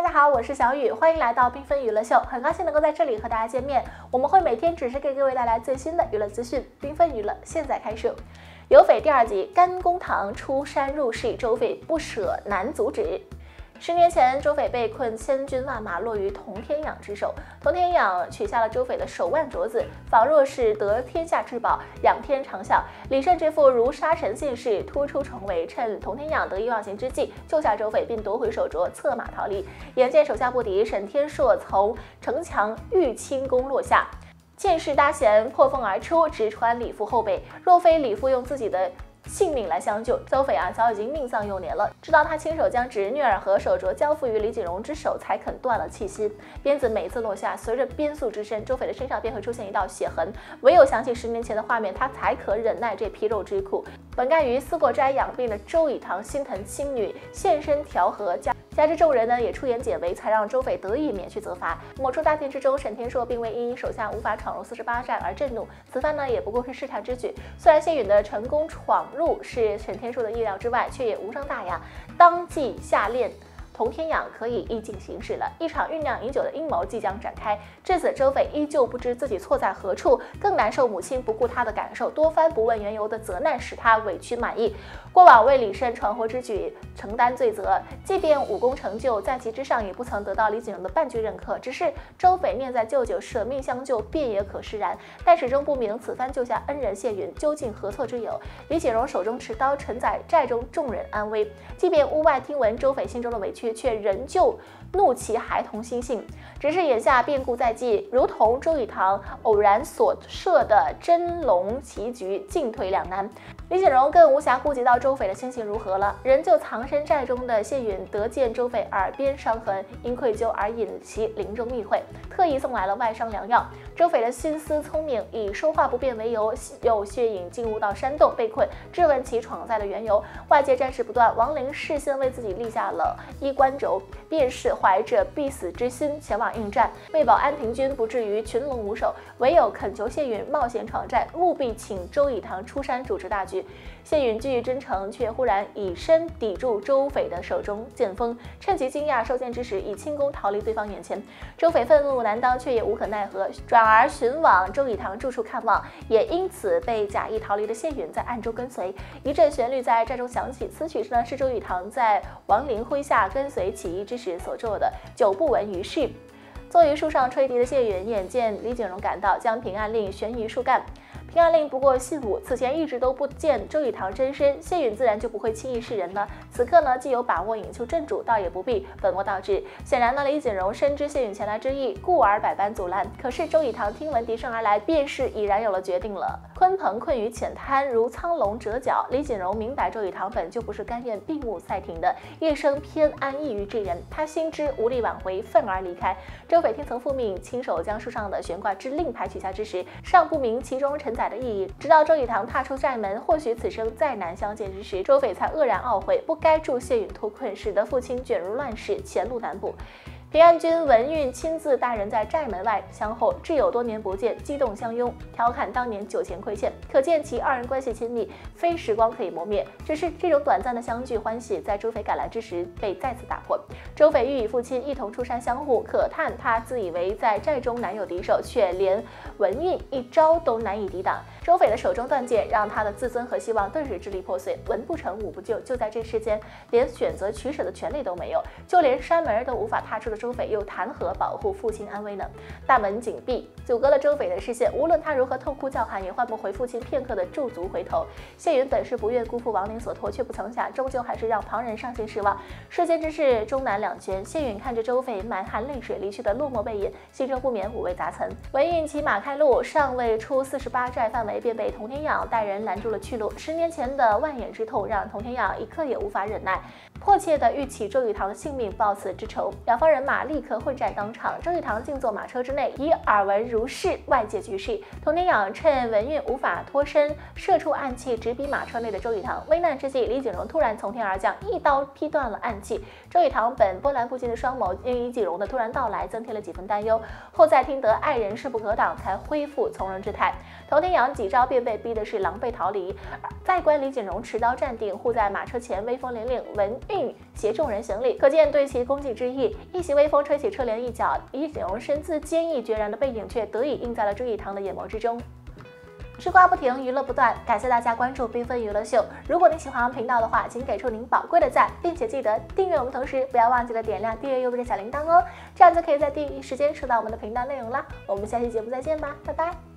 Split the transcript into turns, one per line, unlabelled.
家好，我是小雨，欢迎来到缤纷娱乐秀，很高兴能够在这里和大家见面。我们会每天准时给各位带来最新的娱乐资讯。缤纷娱乐现在开始。有匪第二集，甘公堂出山入室，周匪不舍难阻止。10年前，周匪被困千军万马，落于童天养之手。童天养取下了周匪的手腕镯子，仿若是得天下至宝，仰天长啸。李慎这副如沙尘信士突出重围，趁童天养得意忘形之际，救下周匪，并夺回手镯，策马逃离。眼见手下不敌，沈天硕从城墙欲轻功落下。剑士搭弦破风而出，直穿李父后背。若非李父用自己的性命来相救，周匪早已经命丧幼年了。直到他亲手将侄女儿和手镯交付于李景荣之手，才肯断了气息。鞭子每次落下，随着鞭速之声，周匪的身上便会出现一道血痕。唯有想起10年前的画面，他才可忍耐这皮肉之苦。本该于思过斋养病的周以堂心疼亲女，现身调和，加之众人呢也出言解围，才让周匪得以免去责罚。某处大殿之中，沈天硕并未因手下无法闯入48寨而震怒，此番呢也不过是试探之举。虽然谢允的成功闯入是沈天硕的意料之外，却也无伤大雅。当即下令童天养可以意尽行事了，一场酝酿已久的阴谋即将展开。至此，周匪依旧不知自己错在何处，更难受母亲不顾他的感受，多番不问缘由的责难，使他委屈满意。过往为李慎传活之举承担罪责，即便武功成就，在其之上也不曾得到李景荣的半句认可。只是周匪念在舅舅舍命相救，便也可释然，但始终不明此番救下恩人谢允究竟何错之有。李景荣手中持刀，承载寨中众人安危，即便屋外听闻周匪心中的委屈，却仍旧怒其孩童心性。只是眼下变故在即，如同周以堂偶然所设的真龙棋局，进退两难。李景荣更无暇顾及到周匪的心情如何了。仍旧藏身寨中的谢允得见周匪耳边伤痕，因愧疚而引其临终密会，特意送来了外伤良药。周匪的心思聪明，以说话不便为由，诱谢允进入到山洞被困，质问其闯灾的缘由。外界战事不断，王陵事先为自己立下了衣冠冢，便是怀着必死之心前往应战，为保安平军不至于群龙无首，唯有恳求谢允冒险闯寨，务必请周以堂出山主持大局。谢允据真诚，却忽然以身抵住周匪的手中剑锋，趁其惊讶收剑之时，以轻功逃离对方眼前。周匪愤怒难当，却也无可奈何，转而寻往周以堂住处看望，也因此被假意逃离的谢允在暗中跟随。一阵旋律在寨中响起，此曲呢是周以堂在王陵麾下跟随起义之时所作的，久不闻于世。坐于树上吹笛的谢允，眼见李景荣赶到，将平安令悬于树干。平安令不过信武，此前一直都不见周以堂真身，谢允自然就不会轻易示人了。此刻呢，既有把握引求镇主，倒也不必本末倒置。显然呢，李景荣深知谢允前来之意，故而百般阻拦。可是周以堂听闻笛声而来，便是已然有了决定了。鲲鹏困于浅滩，如苍龙折角。李景荣明白周以堂本就不是甘愿闭目塞庭的，一生偏安逸于之人。他心知无力挽回，愤而离开。周匪听从父命，亲手将树上的悬挂之令牌取下之时，尚不明其中承载的意义。直到周以堂踏出寨门，或许此生再难相见之时，周匪才愕然懊悔，不该助谢允脱困，使得父亲卷入乱世，前路难卜。平安君文运亲自带人在寨门外相候，挚友多年不见，激动相拥，调侃当年酒前亏欠，可见其二人关系亲密，非时光可以磨灭。只是这种短暂的相聚欢喜，在周匪赶来之时被再次打破。周匪欲与父亲一同出山相护，可叹他自以为在寨中难有敌手，却连文运一招都难以抵挡。周匪的手中断剑，让他的自尊和希望顿时支离破碎。文不成武不就，就在这世间，连选择取舍的权利都没有，就连山门都无法踏出的周匪，又谈何保护父亲安危呢？大门紧闭，阻隔了周匪的视线。无论他如何痛哭叫喊，也换不回父亲片刻的驻足回头。谢允本是不愿辜负王陵所托，却不曾想，终究还是让旁人伤心失望。世间之事，终难两全。谢允看着周匪满含泪水离去的落寞背影，心中不免五味杂陈。文运骑马开路，尚未出48寨范围，便被童天养带人拦住了去路。10年前的万眼之痛，让童天养一刻也无法忍耐，迫切地欲起周以堂的性命报此之仇。两方人马立刻混战当场，周以堂静坐马车之内，已耳闻如是外界局势。童天养趁文运无法脱身，射出暗器直逼马车内的周以堂。危难之际，李景荣突然从天而降，一刀劈断了暗器。周以堂本波澜不惊的双眸，因李景荣的突然到来增添了几分担忧。后再听得爱人势不可挡，才恢复从容之态。童天养几招便被逼的是狼狈逃离。再观李景荣持刀站定，护在马车前，威风凛凛。文运携众人行礼，可见对其恭敬之意。一行微风吹起车帘一角，一种身姿坚毅决然的背影却得以映在了朱一堂的眼眸之中。吃瓜不停，娱乐不断，感谢大家关注缤纷娱乐秀。如果你喜欢我们频道的话，请给出您宝贵的赞，并且记得订阅我们，同时不要忘记了点亮订阅右边的小铃铛哦，这样就可以在第一时间收到我们的频道内容啦。我们下期节目再见吧，拜拜。